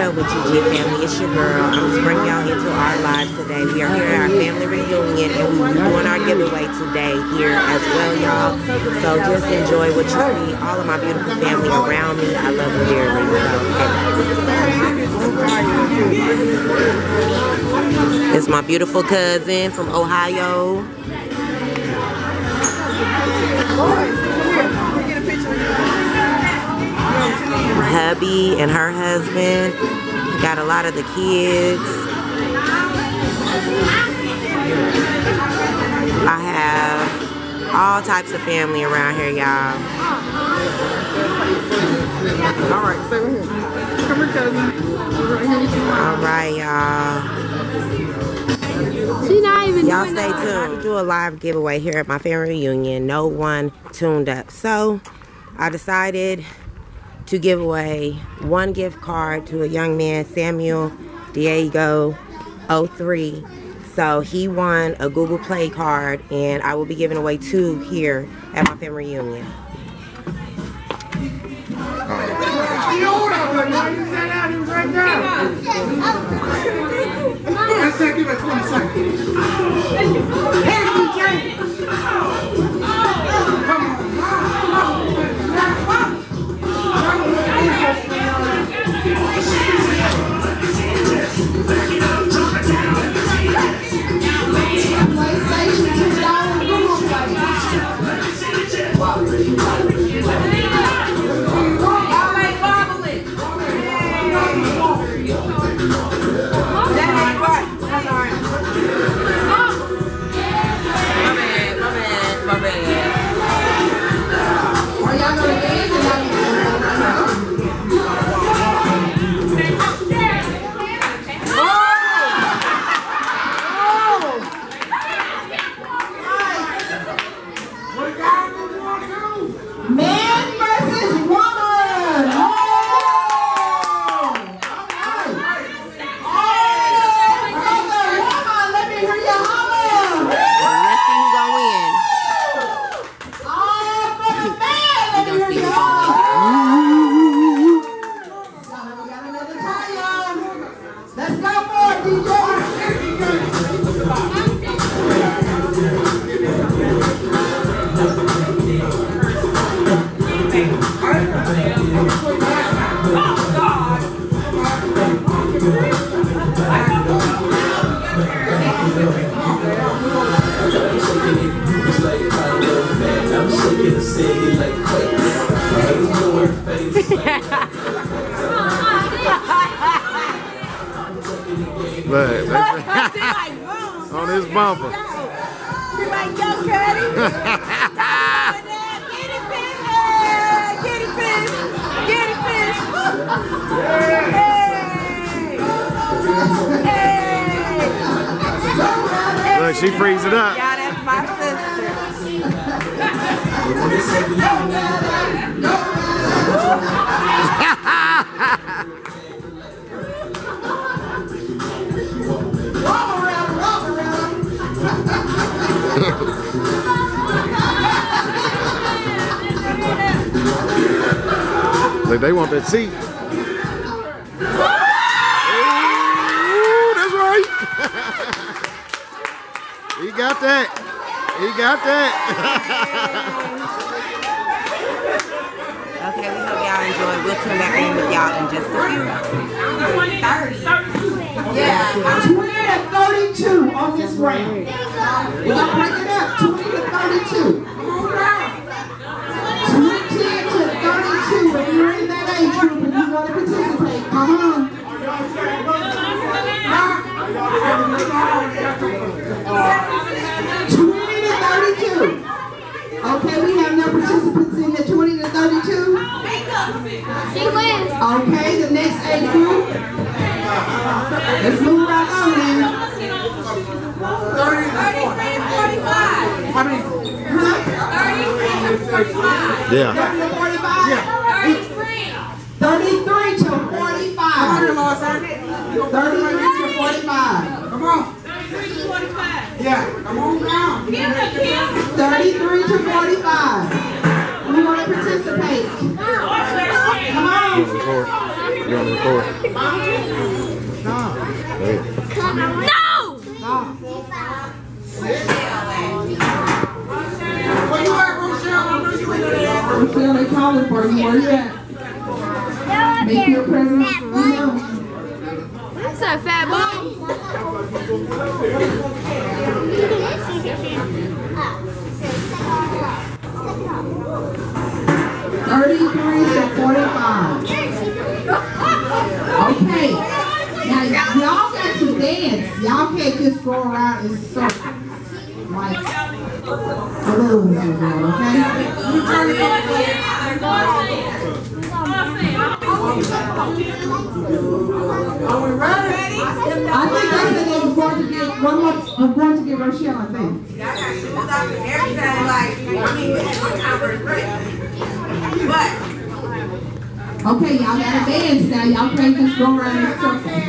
up with you, Jit family? It's your girl. I'm just bringing y'all into our lives today. We are here at our family reunion, and we're doing our giveaway today here as well, y'all. So just enjoy what you see. All of my beautiful family around me. I love you dearly. So, it's my beautiful cousin from Ohio. Hubby and her husband. Got a lot of the kids. I have all types of family around here, y'all. Alright, stay right here. Come here, cousin. Alright, y'all. Y'all stay tuned. I do a live giveaway here at my family reunion. No one tuned up. So I decided to give away one gift card to a young man, Samuel Diego 03. So he won a Google Play card, and I will be giving away 2 here at my family reunion. On his bumper. You're like, yo, Cuddy. Get it, fish. Get it, fish. Get it, fish. Hey. Look, she frees it up. Yeah, that's my sister. Like they want that seat. Ooh, that's right. He got that. He got that. Okay, we hope y'all enjoy. We'll turn back in with y'all in just a few. Yeah, 20 to 32 on this round. We're gonna break it up. 20 to 32. 20 to 32. If you're in that age group and you want to participate, come on. 20 to 32. Okay, we have no participants in the 20 to 32. She wins. Okay, the next age group. Let's move right on now. 33 and 45. How many? 33 and 45. Yeah. 30 to 45? Yeah. 33 to 45. 33 to 45. Come on. 33 to 45. Yeah. Come on now. 33 to 45. We want to participate. Come on. You want to record? No! Where you at, Rochelle? Rochelle, they calling for you. Where you at? Make your presence known. What's up, fat boy? 33 to 45. Okay. Now y'all got to dance. Y'all can't just go around in circles like balloons are doing, okay? I think that's the name we're going to get one more. We're going to get Rochelle, I think. Okay, y'all gotta dance now. Y'all can't just go around in circles, okay?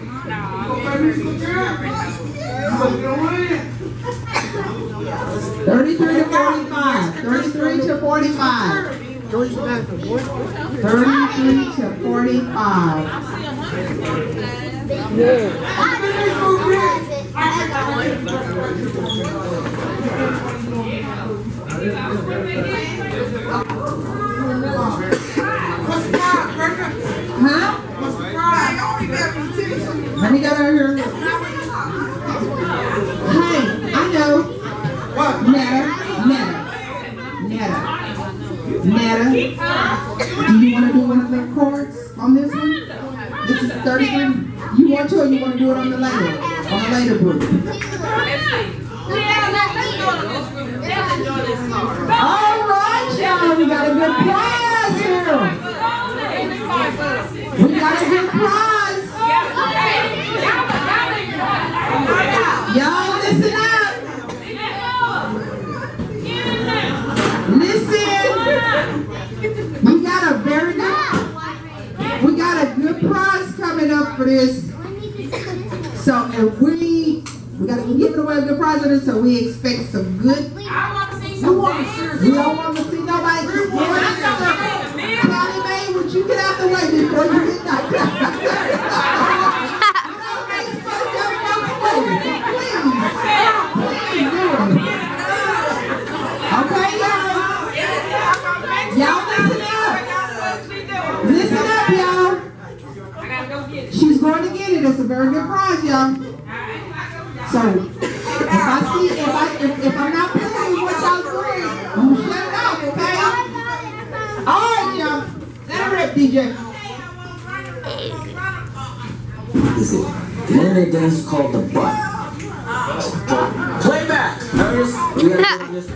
33 to 45. 33 to 45. 33 to 45. Huh? Let me get over here. Hey, I know. Netta. Do you want to do one of the chords on this one? This is 33. You want to, or you want to do it on the later group? All right, y'all. We got a good prize here. We got a good prize. Y'all listen up. Listen. We got a good prize coming up for this. So, and we got to give away a good prize for this, so we expect some good. We don't want to see nobody. Callie Mae, would you get out the way before you get that? Okay, y'all listen up. Listen up, y'all. She's going to get it. It's a very good prize, y'all. So, if I'm not playing with what y'all doing, you shut it off, okay? All right, y'all. Let her rip, DJ. Is it one dance called the butt? Playback! Notice? We gotta do this.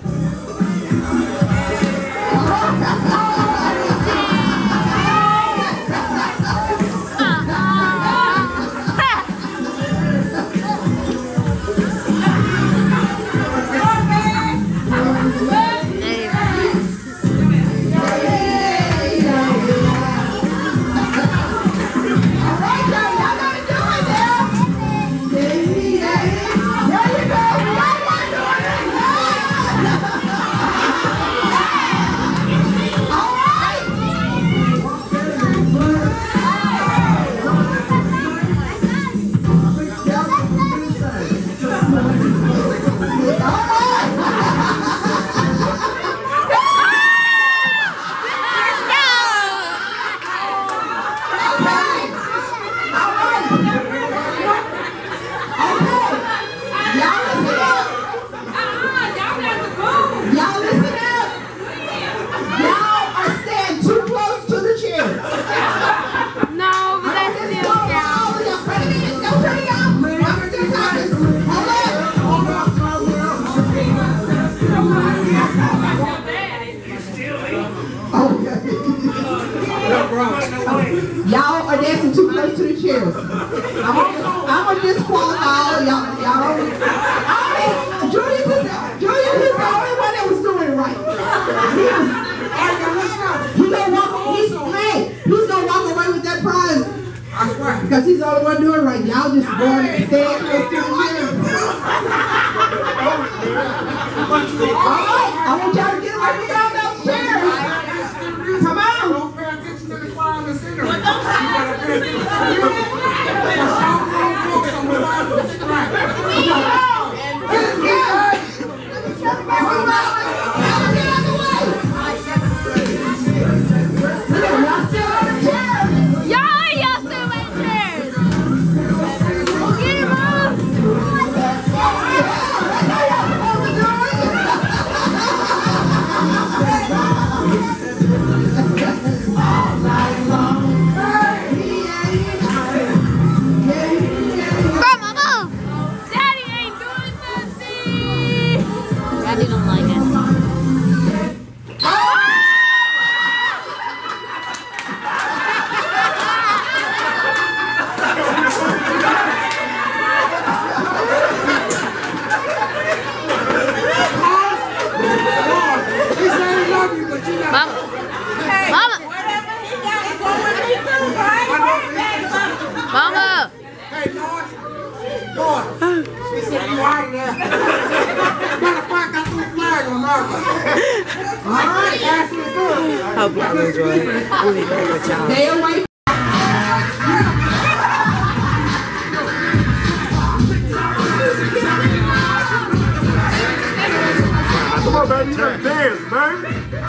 Y'all are dancing too close to the chairs. I'm gonna disqualify all y'all. Julius is the only one that was doing it right. He's gonna walk away with that prize. Because he's the only one doing it right. Y'all just going and staying close to the chairs. Alright, I want y'all to get away from all those chairs. Come on. right, Ashley. Hope y'all enjoy it. We'll be back with y'all. Stay away. Come on, baby. You gotta dance, baby.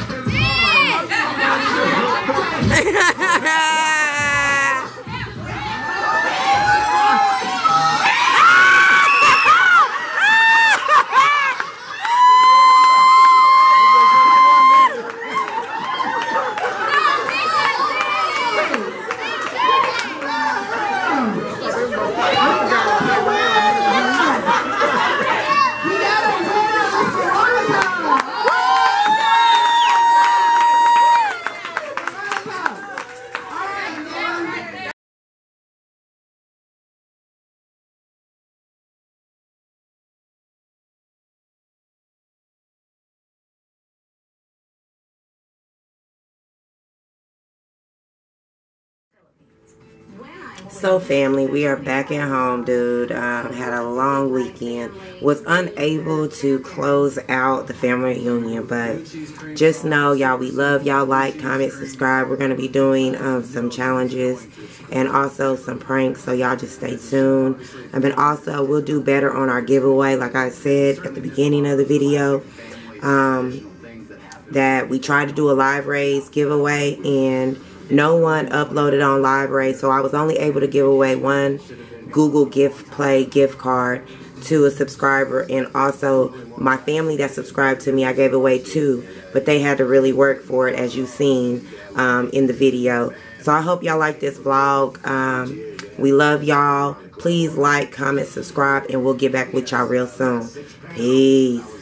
So family, we are back at home, dude. Had a long weekend. Was unable to close out the family reunion, but just know, y'all, we love y'all. Like, comment, subscribe. We're going to be doing some challenges and also some pranks, so y'all just stay tuned. And then also, we'll do better on our giveaway, like I said at the beginning of the video. That we tried to do a live raise giveaway, and no one uploaded on live raise, so I was only able to give away one Google Gift Play gift card to a subscriber, and also my family that subscribed to me, I gave away 2, but they had to really work for it, as you've seen in the video. So I hope y'all like this vlog. We love y'all. Please like, comment, subscribe, and we'll get back with y'all real soon. Peace.